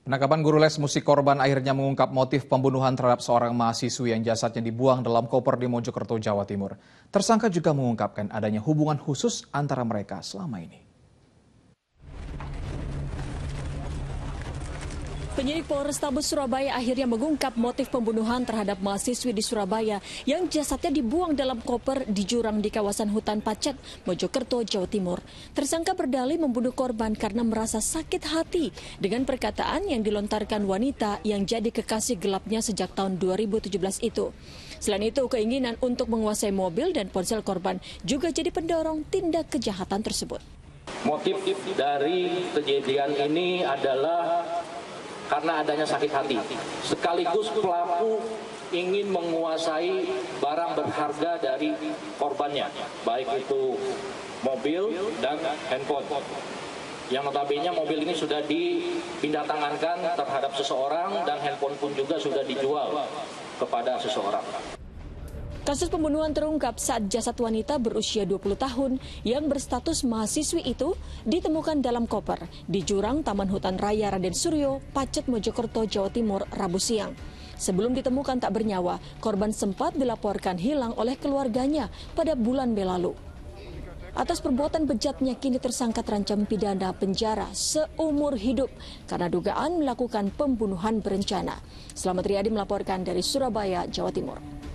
Penangkapan guru les musik korban akhirnya mengungkap motif pembunuhan terhadap seorang mahasiswi yang jasadnya dibuang dalam koper di Mojokerto, Jawa Timur. Tersangka juga mengungkapkan adanya hubungan khusus antara mereka selama ini. Penyidik Polrestabes Surabaya akhirnya mengungkap motif pembunuhan terhadap mahasiswi di Surabaya yang jasadnya dibuang dalam koper di jurang di kawasan hutan Pacet, Mojokerto, Jawa Timur. Tersangka berdalih membunuh korban karena merasa sakit hati dengan perkataan yang dilontarkan wanita yang jadi kekasih gelapnya sejak tahun 2017 itu. Selain itu, keinginan untuk menguasai mobil dan ponsel korban juga jadi pendorong tindak kejahatan tersebut. Motif dari kejadian ini adalah karena adanya sakit hati, sekaligus pelaku ingin menguasai barang berharga dari korbannya, baik itu mobil dan handphone. Yang notabene mobil ini sudah dipindah tangankan terhadap seseorang dan handphone pun juga sudah dijual kepada seseorang. Kasus pembunuhan terungkap saat jasad wanita berusia 20 tahun yang berstatus mahasiswi itu ditemukan dalam koper di jurang Taman Hutan Raya Raden Suryo, Pacet, Mojokerto, Jawa Timur, Rabu siang. Sebelum ditemukan tak bernyawa, korban sempat dilaporkan hilang oleh keluarganya pada bulan Mei lalu. Atas perbuatan bejatnya, kini tersangka terancam pidana penjara seumur hidup karena dugaan melakukan pembunuhan berencana. Selamat Riyadi melaporkan dari Surabaya, Jawa Timur.